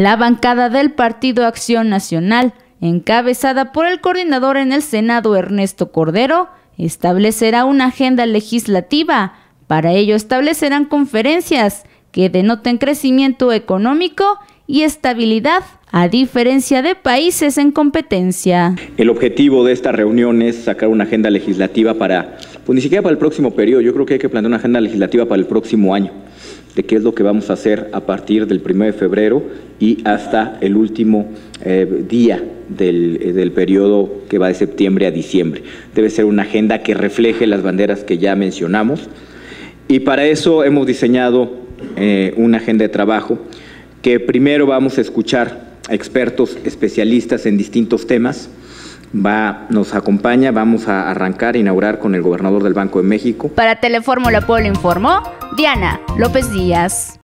La bancada del Partido Acción Nacional, encabezada por el coordinador en el Senado, Ernesto Cordero, establecerá una agenda legislativa. Para ello establecerán conferencias que denoten crecimiento económico y estabilidad, a diferencia de países en competencia. El objetivo de esta reunión es sacar una agenda legislativa pues ni siquiera para el próximo periodo, yo creo que hay que plantear una agenda legislativa para el próximo año, de qué es lo que vamos a hacer a partir del 1 de febrero y hasta el último día del periodo que va de septiembre a diciembre. Debe ser una agenda que refleje las banderas que ya mencionamos, y para eso hemos diseñado una agenda de trabajo que primero vamos a escuchar a expertos especialistas en distintos temas. Nos acompaña, vamos a arrancar, inaugurar con el gobernador del Banco de México. Para Telefórmula Puebla informó Diana López Díaz.